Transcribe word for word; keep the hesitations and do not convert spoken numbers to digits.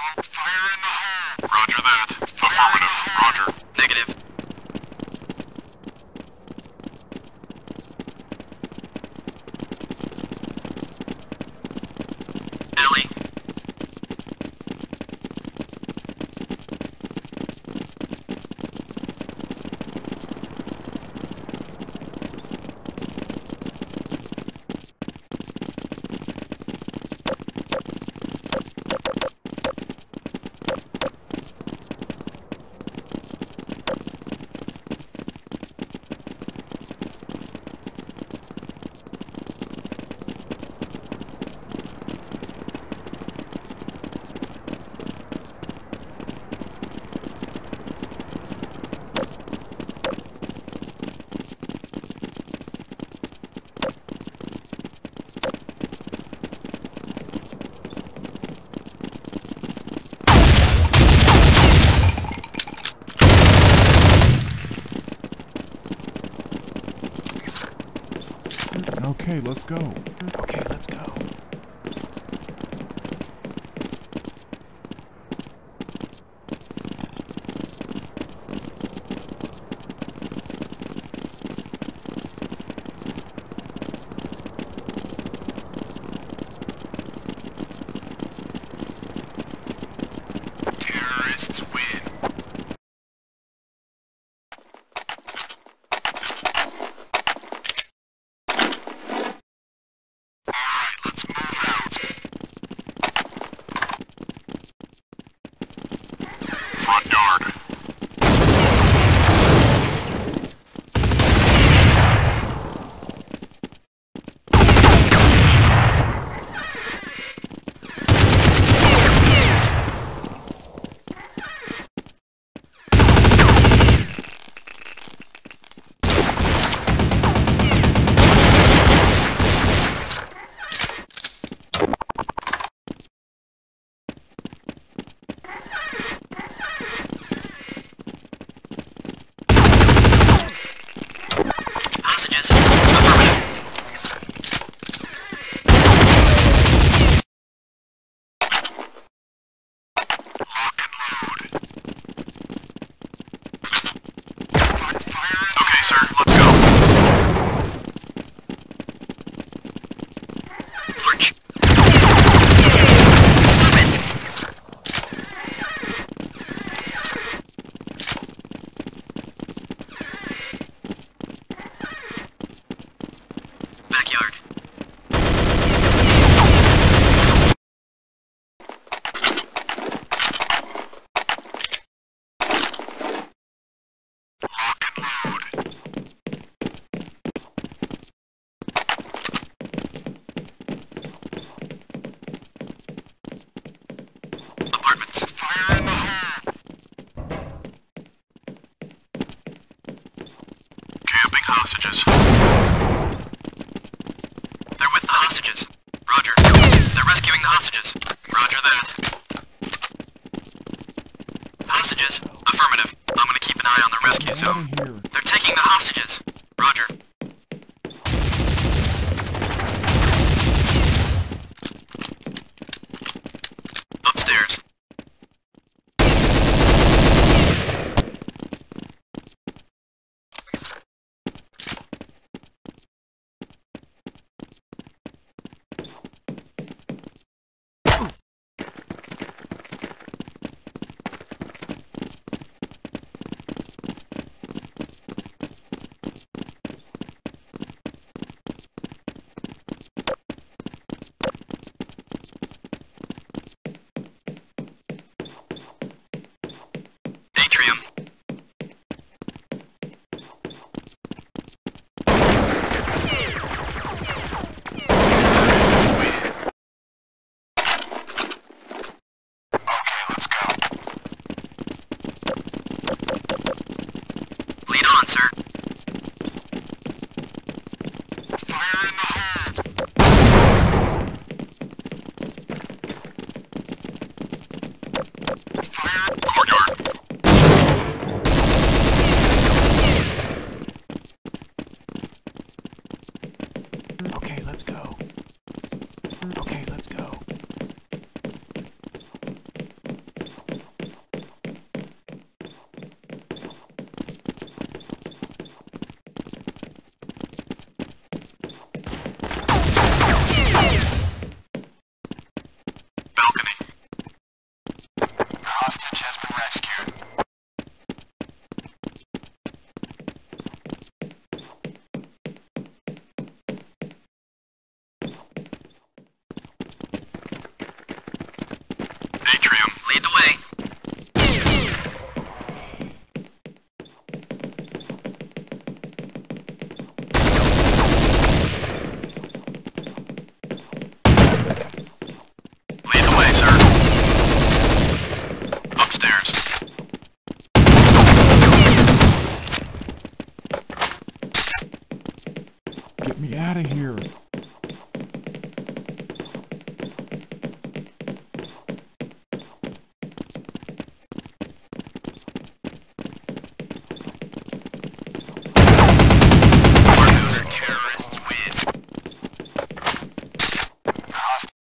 Fire in the hole! Roger that. Affirmative. Roger. Negative. Ellie. Okay, let's go. Okay, let's go. Terrorists win. Alright, let's move out. Front yard. Hostages. Affirmative. Lock and load. Fire. Okay, sir, let's go. March. Stop it. Backyard. Lock and load. Apartments. Fire in the hole. Camping hostages. They're with the hostages. Roger. They're rescuing the hostages. Roger that. Hostages. Affirmative. I'm gonna keep an eye on the rescue Get zone. out of here. They're taking the hostages. Roger. Upstairs. Atrium, lead the way. Lead the way, sir. Upstairs. Get me out of here.